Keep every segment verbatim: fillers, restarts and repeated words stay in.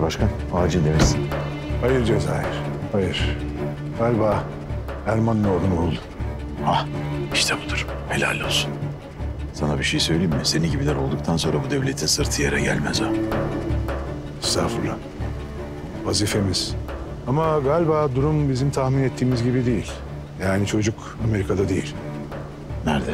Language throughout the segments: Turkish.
başkan. Acil demişsin. Hayır Cezayir, hayır. Galiba Erman'ın oğlunu buldum. Ah, işte budur. Helal olsun. Sana bir şey söyleyeyim mi? Seni gibiler olduktan sonra bu devletin sırtı yere gelmez ha. Estağfurullah. Vazifemiz. Ama galiba durum bizim tahmin ettiğimiz gibi değil. Yani çocuk Amerika'da değil. Nerede?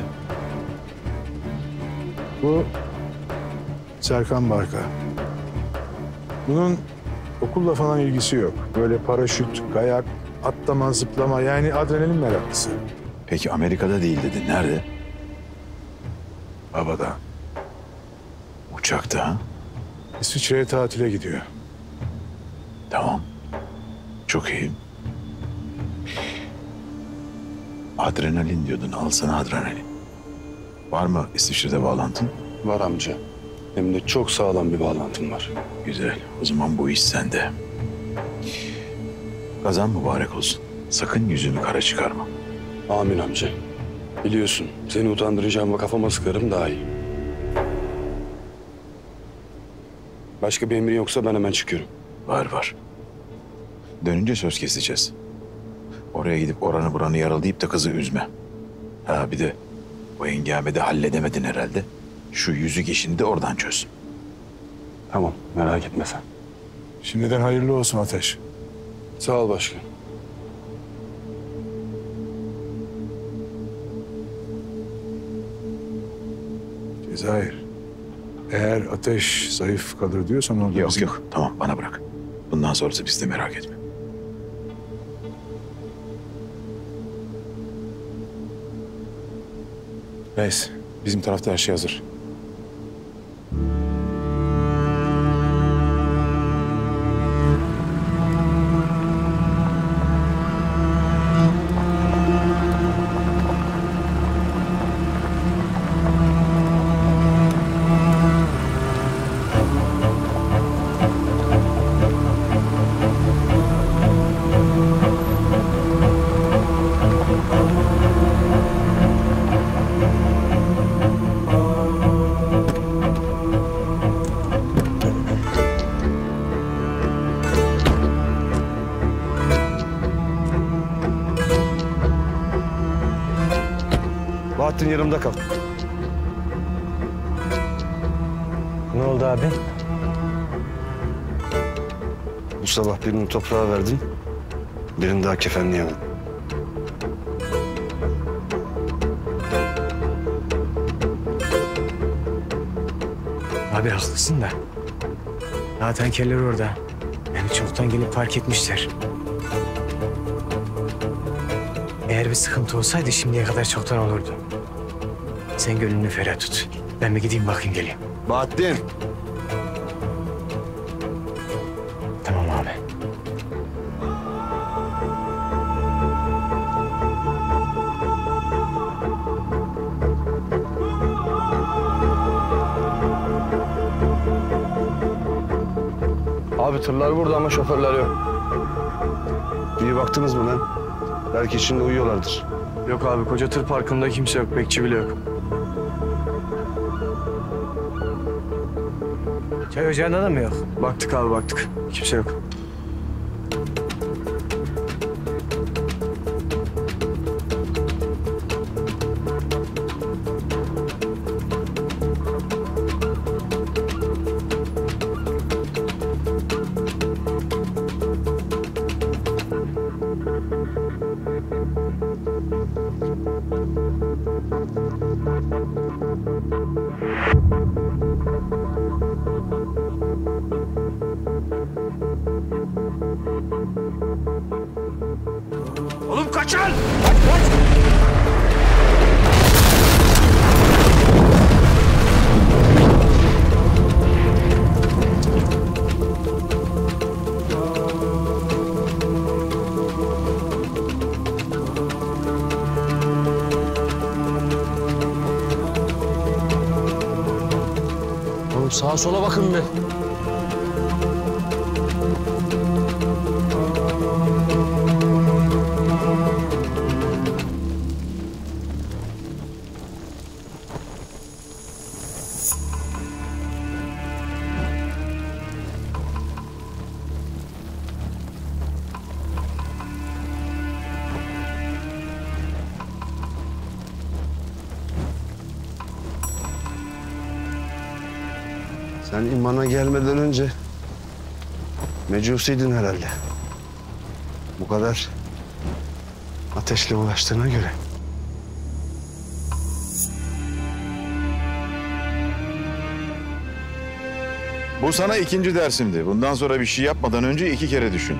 Bu Serkan Barka. Bunun okulla falan ilgisi yok. Böyle paraşüt, kayak, atlama, zıplama, yani adrenalin meraklısı. Peki Amerika'da değil dedin. Nerede? Havada. Uçakta ha? İsviçre'ye tatile gidiyor. Tamam. Çok iyi. Adrenalin diyordun. Al sana adrenalin. Var mı İsviçre'de bağlantın? Var amca. Hem de çok sağlam bir bağlantım var. Güzel. O zaman bu iş sende. Kazan mübarek olsun. Sakın yüzünü kara çıkarma. Amin amca. Biliyorsun seni utandıracağıma kafama sıkarım daha iyi. Başka bir emrin yoksa ben hemen çıkıyorum. Var var. Dönünce söz keseceğiz. Oraya gidip oranı buranı yaralayıp da kızı üzme. Ha bir de o hengamede halledemedin herhalde. Şu yüzük işini de oradan çöz. Tamam, merak etme sen. Şimdiden hayırlı olsun Ateş. Sağ ol başkan. Cezayir, eğer Ateş zayıf kalır diyorsan orada Yok bizim... yok tamam bana bırak. Bundan sonrası bizde merak etme. Reis, bizim tarafta her şey hazır. Bahattin yanımda kal. Ne oldu abi? Bu sabah birini toprağa verdin, birini daha kefenleyemem. Abi haklısın da. Zaten keller orada. Yani çoktan gelip fark etmişler. Eğer bir sıkıntı olsaydı şimdiye kadar çoktan olurdu. Sen gönlünü ferah tut. Ben bir gideyim bakayım geleyim. Bahattin! Tamam abi. Abi tırlar burada ama şoförler yok. İyi baktınız mı lan? Belki içinde uyuyorlardır. Yok abi, koca tır parkında kimse yok, bekçi bile yok. Çay ocağında da mı yok? Baktık abi, baktık. Kimse yok. Oğlum kaçın! Kaç kaç! Oğlum sağa sola bakın be. Sen imana gelmeden önce mecusiydin herhalde. Bu kadar ateşle ulaştığına göre. Bu sana ikinci dersimdi. Bundan sonra bir şey yapmadan önce iki kere düşün.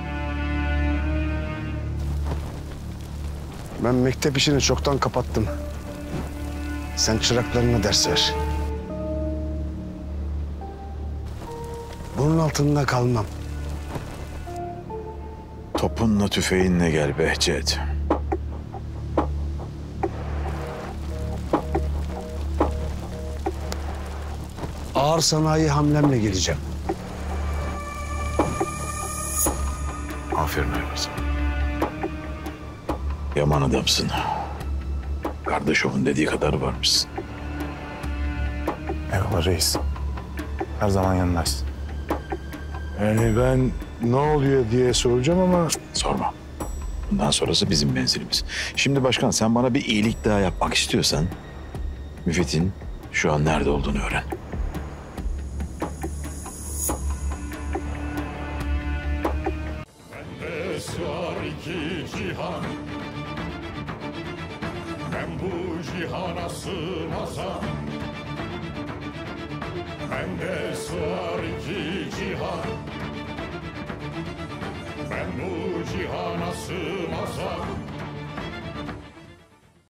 Ben mektep işini çoktan kapattım. Sen çıraklarına ders ver. Bunun altında kalmam. Topunla tüfeğinle gel Behçet. Ağır sanayi hamlemle geleceğim. Aferin Aybaz. Yaman adamsın. Kardeşoğlun dediği kadar varmışsın. Eyvallah reis. Her zaman yanındayız. Yani ben ne oluyor diye soracağım ama Sorma. Bundan sonrası bizim menzilimiz. Şimdi başkan sen bana bir iyilik daha yapmak istiyorsan... Müfit'in şu an nerede olduğunu öğren. Bende sığar iki cihan, ben bu cihana sığmazam. Bende sığar iki cihan, ben bu cihana sığmazam.